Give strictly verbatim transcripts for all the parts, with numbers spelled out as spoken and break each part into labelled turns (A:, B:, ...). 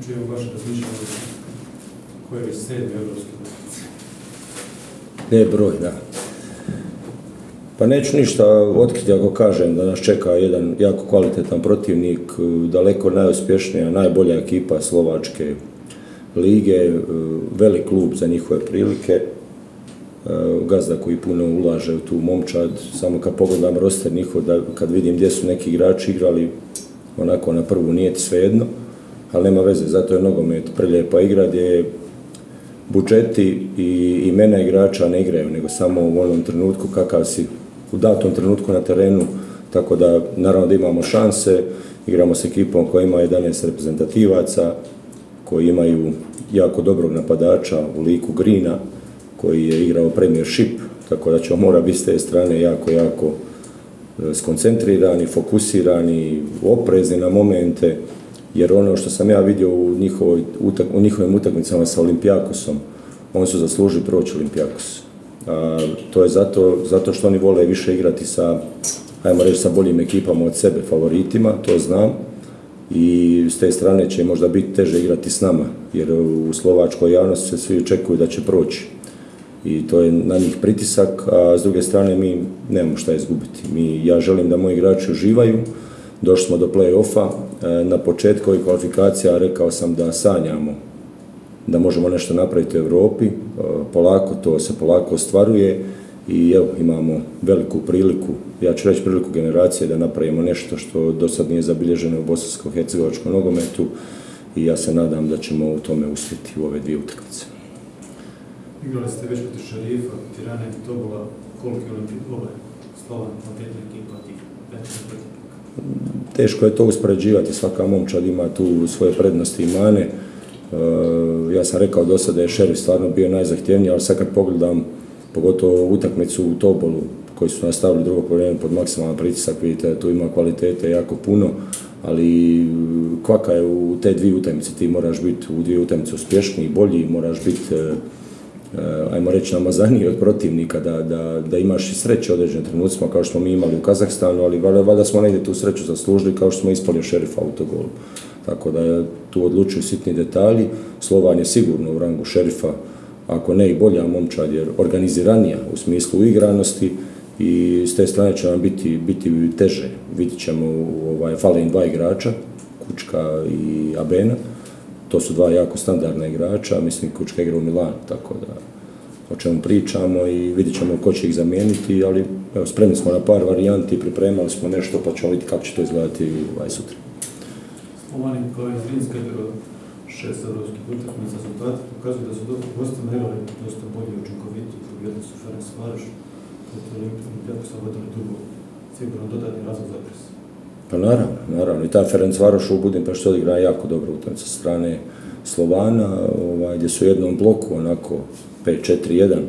A: čujem vaše razmišljanje koje je sedmi evropski utakmice.
B: Ne, broj, da. Pa neću ništa otkriti ako kažem da nas čeka jedan jako kvalitetan protivnik, daleko najuspješnija, najbolja ekipa Slovačke lige, velik klub za njihove prilike, gazda koji puno ulaže u tu momčad, samo kad pogledam roster njihov, da, kad vidim gdje su neki igrači igrali, onako na prvu nije ti svejedno, ali nema veze, zato je nogomet prelijepa igra gdje budžeti i imena igrača ne igraju, nego samo u onom trenutku kakav si u datom trenutku na terenu, tako da naravno da imamo šanse, igramo s ekipom koja ima jedanaest reprezentativaca, koji imaju jako dobrog napadača u liku Greena, koji je igrao Premiership, tako da ćemo mora biti s te strane jako, jako skoncentrirani, fokusirani, oprezni na momente, jer ono što sam ja vidio u, njihovoj, u njihovim utakmicama sa Olimpijakosom, oni su zaslužili proći Olimpijakos. A, to je zato, zato što oni vole više igrati sa, ajmo reći, sa boljim ekipama od sebe, favoritima, to znam. I s te strane će možda biti teže igrati s nama, jer u slovačkoj javnosti se svi očekuju da će proći. I to je na njih pritisak, a s druge strane mi nemamo šta izgubiti. Mi, ja želim da moji igrači uživaju, došli smo do play-offa, na početku ovih kvalifikacija rekao sam da sanjamo da možemo nešto napraviti u Europi, polako to se polako ostvaruje i evo imamo veliku priliku, ja ću reći priliku generacije da napravimo nešto što do sad nije zabilježeno u bosansko-hercegovačkom nogometu i ja se nadam da ćemo u tome uspjeti u ove dvije utakmice.
A: Igrali ste već protiv Šarifa, Tirane i Tobola, koliko je ovaj Slovan kvalitetna ekipa tih petnaest protivnika?
B: Teško je to uspoređivati, svaka momčad ima tu svoje prednosti i mane. Ja sam rekao do sada da je Šerif stvarno bio najzahtjevniji, ali sad kad pogledam pogotovo utakmicu u Tobolu koji su nastavili drugo polovreme pod maksimalan pritisak, vidite da tu ima kvalitete jako puno, ali kvaka je u te dvije utakmice, ti moraš biti u dvije utakmice uspješniji, bolji, moraš biti, ajmo reći, namazaniji od protivnika, da, da, da imaš i sreće određene trenucima kao što smo mi imali u Kazahstanu, ali valjda smo negdje tu sreću zaslužili kao što smo ispali Šerifa autogolu. Tako da tu odlučuju sitni detalji. Slovan je sigurno u rangu Šerifa, ako ne i bolja momčad, jer organiziranija u smislu igranosti i s te strane će nam biti, biti teže. Vidit ćemo, ovaj, fale im dva igrača, Kučka i Abena. To su dva jako standardna igrača, mislim Kučka igra u Milanu, tako da o čemu pričamo i vidit ćemo ko će ih zamijeniti, ali evo, spremni smo na par varijanti, pripremali smo nešto pa ćemo vidjeti kako će to izgledati ovaj sutra.
A: Slovani kao iz Zrinska igrao šest evropskih utakmica, rezultati pokazuju da su gostima igrali dosta bolji i učinkovitiji, jedni su Ferencvaroš, protiv Olimpijakosa vodili dugo, sigurno dodatni razlog za pres.
B: Pa naravno, naravno. I ta Ferencvaroš u Budimpešti odigra jako dobro utakmicu sa strane Slovana, ovaj, gdje su u jednom bloku onako pet četiri jedan,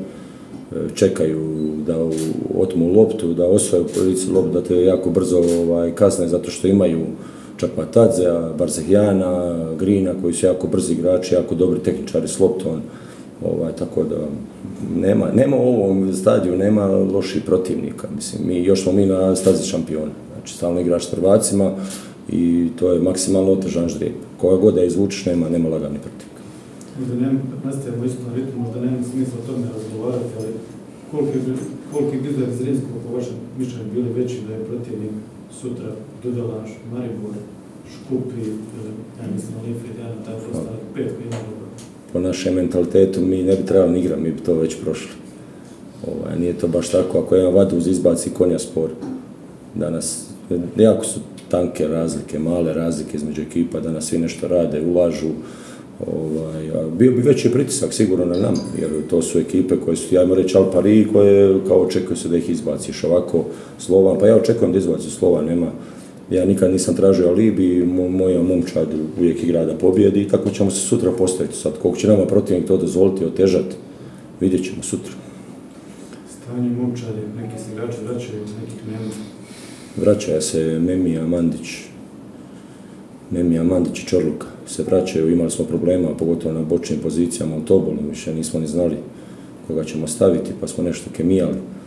B: čekaju da otmu loptu, da osvaju prilici loptu, da te jako brzo ovaj, kasne zato što imaju Čakmatadzea, Barzehjana, Greena koji su jako brzi igrači, jako dobri tehničari s loptom. Ovaj, tako da nema, nema u ovom stadiju, nema loših protivnika. Mislim, mi, još smo mi na stazi šampiona. Znači, stalno igraš s prvacima i to je maksimalno otežan ždrijeb. Koja god da izvučiš, nema, nema lagani protivnika.
A: Možda nema, nastavimo isto na ritmu, možda nema smisla o tome razgovarati, ali koliki bi izgled iz Zrinskog po vašem mišljenju bili veći da je protivnik sutra Dudalaš, Maribor, Škupi, ja mislim Olimfidijana, taj postavak pet koji ima dobro.
B: Po našem mentalitetu mi ne bi trebali ni igrati, mi bi to već prošli. Ovaj, nije to baš tako, ako jedan Vaduz izbaci Konja Spor, danas jako su tanke razlike, male razlike između ekipa, danas svi nešto rade, ulažu. Ovaj, a bio bi veći pritisak sigurno na nama, jer to su ekipe koje su, ja ajmo reći, Al Pari, koje kao očekuju se da ih izbaciš. Ovako Slovan, pa ja očekujem da izbaci Slovan, nema. Ja nikad nisam tražio alibi, moja momčad uvijek igra da pobjedi i tako ćemo se sutra postaviti. Sad, koliko će nama protivnik to dozvoliti, otežati, vidjet ćemo sutra.
A: Stanje momčadi, neki se igrači vraćaju, nekih nema.
B: Vraćaju se Memija, Mandić, Memija, Mandić i Čorluka se vraćaju, imali smo problema, pogotovo na bočnim pozicijama u Tobolu, više nismo ni znali koga ćemo staviti, pa smo nešto kemijali.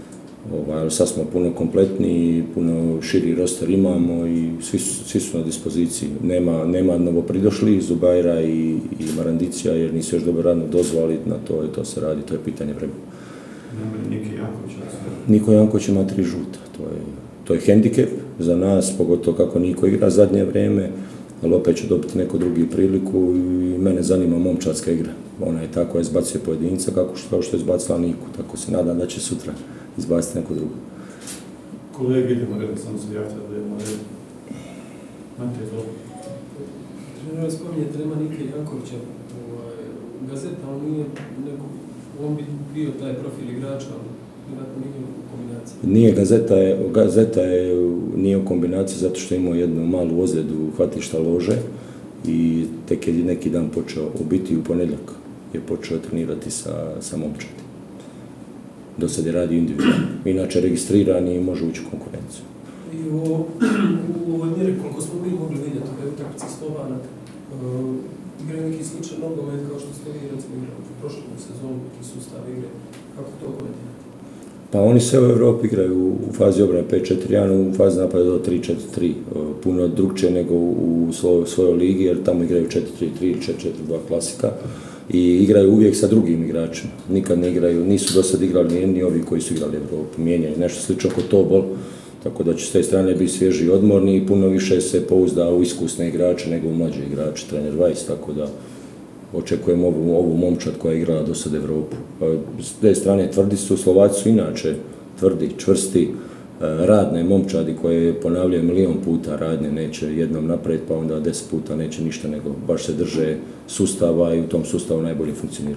B: Ovaj, sad smo puno kompletniji, puno širi roster imamo i svi su, svi su na dispoziciji. Nema, nema novopridošlih, Zubajra i, i Marandicija jer nisu još dobro radno dozvali, na to, to se radi, to je pitanje vremena.
A: Niki Janković.
B: Niko Janković ima tri žuta, to je, to je hendikep za nas, pogotovo kako Niko igra zadnje vrijeme, ali opet će dobiti neku drugi priliku i mene zanima momčadska igra. Ona je tako izbacuje pojedinca kako što, što je izbacila Niku, tako se nadam da će sutra izbaciti neko drugo.
A: Kolege, idemo redom, samo se javite da idemo redom. Mate, to.
C: Trener spominje treba Nike Jankovića, ovaj, Gazeta, on nije neko, on bi bio taj profil igrača, ali vjerojatno nije u kombinaciji.
B: Nije, Gazeta je, Gazeta je, nije u kombinaciji zato što je imao jednu malu ozljedu hvatišta lože i tek je neki dan počeo, u biti u ponedjeljak je počeo trenirati sa, sa momčadi. Do sad je radio individualno. Inače registriran i može ući u konkurenciju.
C: I u, u ovoj mjeri koliko smo mi mogli vidjeti u utakmici Slovana, uh, igraju neki sličan nogomet kao što ste vi recimo igrali u prošlom sezonu, neki sustav igre. Kako to komentirate?
B: Pa oni sve u Europi igraju u fazi obrane pet četiri jedan, u fazi napada do tri četiri tri. Puno drugčije nego u svojoj, svojoj ligi jer tamo igraju četiri tri tri, četiri četiri dva klasika. I igraju uvijek sa drugim igračima. Nikad ne igraju, nisu do sad igrali ni, ni ovi koji su igrali Evropu. Mijenjaju nešto slično kod Tobol, tako da će s te strane biti svježi i odmorni i puno više se pouzda u iskusne igrače nego u mlađe igrače, trener Weiss, tako da očekujem ovu, ovu momčad koja je igrala do sad Evropu. S te strane tvrdi su, Slovaci su inače tvrdi, čvrsti, radne momčadi koje ponavljaju milion puta radne, neće jednom naprijed pa onda deset puta neće ništa, nego baš se drže sustava i u tom sustavu najbolje funkcionira.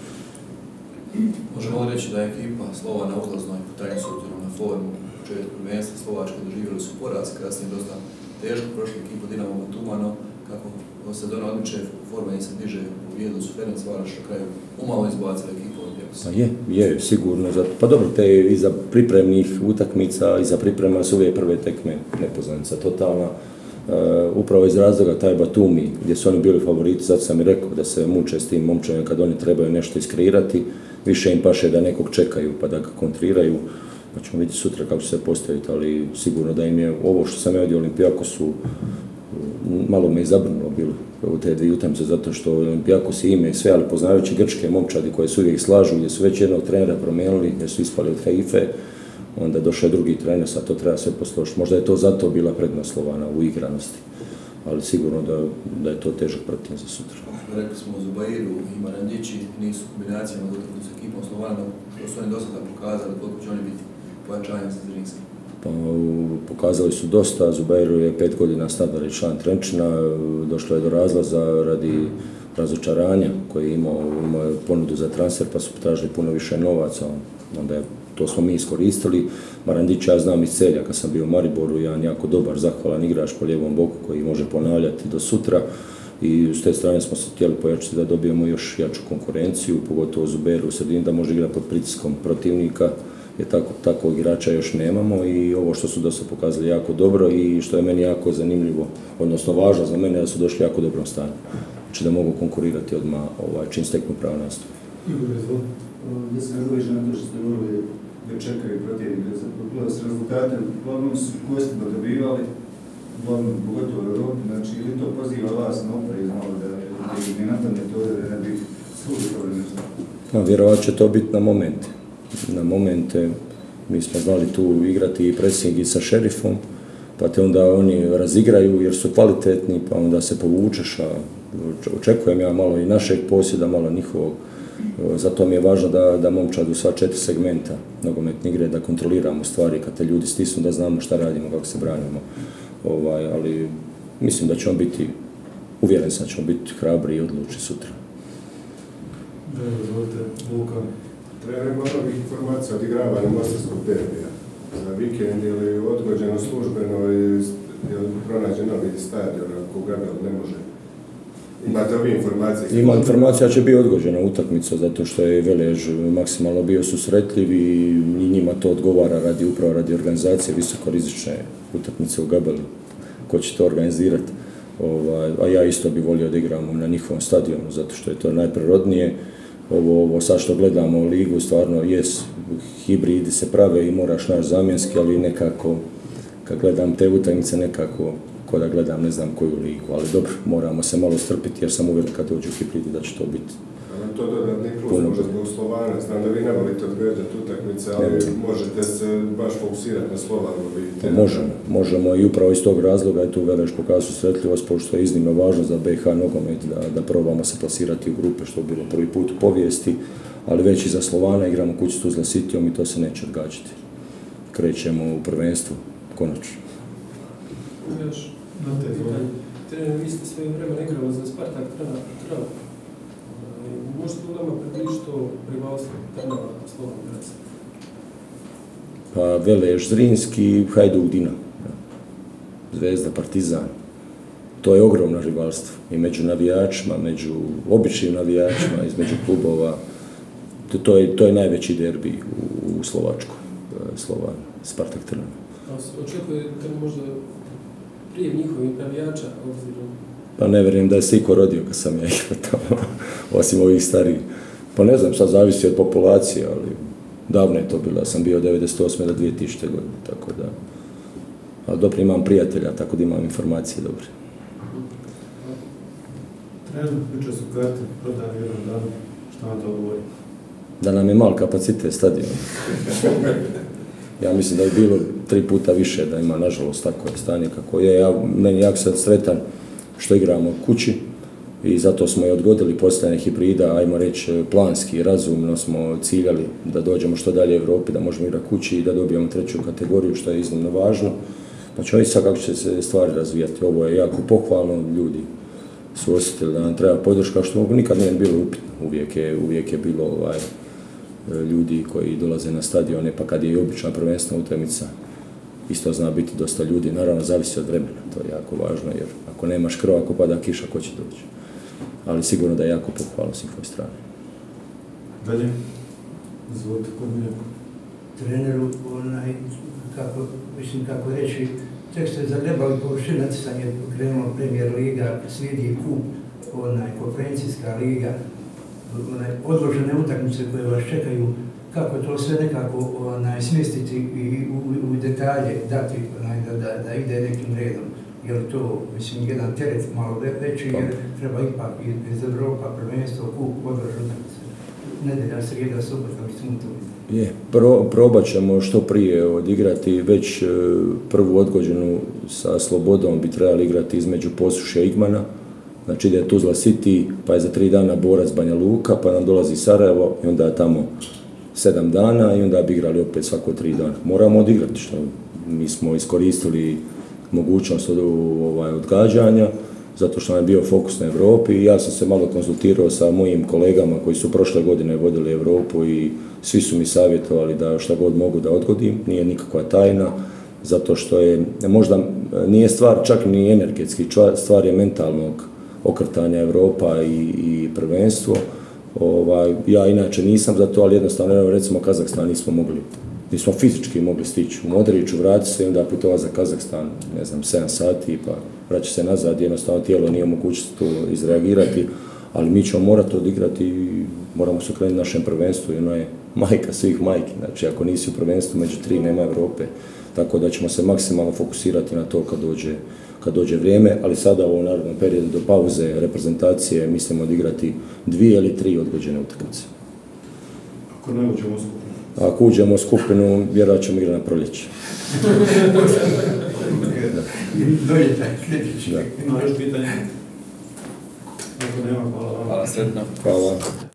D: Možemo li reći da je ekipa Slova na uzlaznoj putanji s obzirom na formu u početku prvenstva Slovačke doživjeli su poraz, kasnije dosta teško prošli ekipu Dinamo Batumano, kako sezona odmiče, forma im se diže, uvijedili su Ferencvaroš, na kraju umalo izbacili ekipu Olimpijakosa.
B: Pa je, je, sigurno. Za, pa dobro, te iza pripremnih utakmica, iza priprema su uvijek prve tekme nepoznanica, totalna. Uh, upravo iz razloga taj Batumi, gdje su oni bili favoriti, zato sam i rekao da se muče s tim momčanjem kad oni trebaju nešto iskreirati, više im paše da nekog čekaju pa da ga kontriraju, pa ćemo vidjeti sutra kako će se postaviti, ali sigurno da im je ovo što sam ja vidio Olimpijakosu, malo me izabrnulo bilo u te dvije utakmice zato što Olimpijakos ime i sve, ali poznavajući grčke momčadi koje su uvijek slažu, gdje su već jednog trenera promijenili, gdje su ispali od Haife, onda došao je drugi trener, sad to treba sve posložiti. Možda je to zato bila prednost Slovana u igranosti, ali sigurno da, da je to težak protiv za sutra.
D: Rekli smo Zubairu i Marandići nisu kombinacijama dotaknuti s ekipom Slovana, što su oni do sada pokazali, koliko će oni biti pojačanje sa Zrinjskim?
B: Pa, pokazali su dosta, Zubairu je pet godina standardni član Trenčina, došlo je do razlaza radi razočaranja koji je imao, imao je ponudu za transfer pa su potražili puno više novaca, onda je, to smo mi iskoristili. Marandić ja znam iz Celja, kad sam bio u Mariboru, jedan jako dobar, zahvalan igrač po lijevom boku koji može ponavljati do sutra i s te strane smo se htjeli pojačati da dobijemo još jaču konkurenciju, pogotovo Zubairu u sredini da može igrati pod pritiskom protivnika, jer tako, takvog igrača još nemamo i ovo što su dosta pokazali jako dobro i što je meni jako zanimljivo, odnosno važno za mene da su došli jako dobrom stanju, znači da mogu konkurirati odmah ovaj, čim steknu pravo nastup.
E: Da se nadoveže na to što ste govorili da čekaju protivnika s rezultatem, uglavnom su gostima dobivali, uglavnom pogotovo u Europi, znači ili to poziva vas na oprez malo da ih ne napadnete ovdje da ne bi slušali nešto?
B: No, vjerovat će to biti na momente. Na momente mi smo znali tu igrati i pressing i sa Šerifom, pa te onda oni razigraju jer su kvalitetni, pa onda se povučeš, a očekujem ja malo i našeg posjeda, malo njihovog. Zato mi je važno da, da momčad u sva četiri segmenta nogometne igre, da kontroliramo stvari kad te ljudi stisnu, da znamo šta radimo, kako se branimo. Ovaj, ali mislim da ćemo biti, uvjeren sam da ćemo biti hrabri i odlučni sutra.
A: Da, izvolite, Luka.
F: Treba neko novih informacija od igravanja Mostarskog derbija za vikend ili odgođeno službeno i pronađe novi stadion ako Gabel ne može. Imate ove informacije?
B: Ima informacija će biti odgođena utakmica zato što je Velež maksimalno bio susretljiv i njima to odgovara radi upravo radi organizacije visokorizične utakmice u Gabelu. Ko će to organizirati? Ovaj, a ja isto bih volio da igramo na njihovom stadionu zato što je to najprirodnije. ovo, ovo sad što gledamo ligu, stvarno jes, hibridi se prave i moraš naći zamjenski, ali nekako, kad gledam te utakmice, nekako, ko da gledam ne znam koju ligu, ali dobro, moramo se malo strpiti jer sam uvjeren kad dođu hibridi da će to biti.
F: To dodatni plus, možda zbog Slovana, znam da vi ne volite odgledati utakmice, ali možete se baš fokusirati na Slovanu.
B: Pa možemo, možemo i upravo iz tog razloga je tu Veleš pokazao susretljivost, pošto je iznimno važno za B i H nogomet da, da probamo se plasirati u grupe, što je bilo prvi put u povijesti, ali već i za Slovana igramo kući s Tuzla Cityom i to se neće odgađati. Krećemo u prvenstvu, konačno.
C: Još, trener, vi ste svoje vremena igrali za Spartak Trnava. Možete li nama približiti to rivalstvo Trnava Slovan Gradec?
B: Pa Veleš Zrinski, Hajduk Dinamo, Zvezda Partizan. To je ogromno rivalstvo i među navijačima, među običnim navijačima, između klubova. To, to, je, to je najveći derbi u, u Slovačkoj, Slovan, Spartak Trnava.
C: Očekujete možda prije njihovih navijača, obzirom?
B: Pa ne vjerujem da je se iko rodio kad sam ja igrao tamo, osim ovih starijih. Pa ne znam, sad zavisi od populacije, ali davno je to bilo, ja sam bio od devedeset osme do dvije tisućite godine, tako da... Ali dobro, imam prijatelja, tako da imam informacije dobre.
A: Trenutno jučer su karte prodane u jednom danu, šta vam to govori?
B: Da nam je mal kapacitet stadion. Ja mislim da je bilo tri puta više, da ima nažalost tako je stanje kako je. Ja, meni jako sam sretan što igramo kući i zato smo i odgodili postavljanje hibrida, ajmo reći planski, razumno smo ciljali da dođemo što dalje u Europi, da možemo igrati kući i da dobijemo treću kategoriju, što je iznimno važno. Pa ćemo vidjeti sad kako će se stvari razvijati. Ovo je jako pohvalno, ljudi su osjetili da nam treba podrška, što nikad nije bilo upitno. Uvijek je, uvijek je bilo ovaj, ljudi koji dolaze na stadione, pa kad je i obična prvenstvena utakmica, isto zna biti dosta ljudi, naravno zavisi od vremena, to je jako važno, jer ako nemaš krov, ako pada kiša, ko će doći? Ali sigurno da je jako pohvalno s njihove strane.
A: Dalje, izvolite kod Miljenko.
G: Treneru, onaj, kako, mislim, kako reći, tek ste zagrebali površinu natjecanje, krenulo Premier Liga, slijedi kup, onaj, konferencijska liga, onaj, odložene utakmice koje vas čekaju, kako to sve nekako onaj, smjestiti i u, u detalje dati onaj, da, da, da ide nekim redom. Je li to, mislim, jedan teret malo veći, jer treba ipak iz Evropa, prvenstvo, kup, odložene utakmice. Nedelja, srijeda, subota, mislim to.
B: Je, pro, probat ćemo što prije odigrati, već e, prvu odgođenu sa Slobodom bi trebali igrati između Posušja i Igmana. Znači ide Tuzla City, pa je za tri dana Borac Banja Luka, pa nam dolazi Sarajevo i onda je tamo sedam dana i onda bi igrali opet svako tri dana. Moramo odigrati, što mi smo iskoristili mogućnost od, ovaj, odgađanja, zato što nam je bio fokus na Europi i ja sam se malo konzultirao sa mojim kolegama koji su prošle godine vodili Europu i svi su mi savjetovali da šta god mogu da odgodim, nije nikakva tajna, zato što je, možda nije stvar čak ni energetski, stvar je mentalnog okrtanja Europa i, i prvenstvo. Ovaj, ja inače nisam za to, ali jednostavno, recimo Kazahstan nismo mogli, nismo fizički mogli stići u Modriću, vratiti se i onda putova za Kazahstan, ne znam, sedam sati, pa vraća se nazad, jednostavno tijelo nije mogućnost tu izreagirati, ali mi ćemo morati odigrati i moramo se okrenuti našem prvenstvu i ono je majka svih majki, znači ako nisi u prvenstvu među tri nema Europe, tako da ćemo se maksimalno fokusirati na to kad dođe, kad dođe vrijeme, ali sada u ovom narodnom periodu do pauze reprezentacije mislimo odigrati dvije ili tri odgođene utakmice.
A: Ako ne uđemo u skupinu?
B: Ako uđemo u skupinu, vjerojatno ćemo igrati na proljeće.
G: Dolje taj sljedeći.
A: Ima još pitanje? Ako nema, hvala vam.
D: Hvala, sretno.
B: Hvala.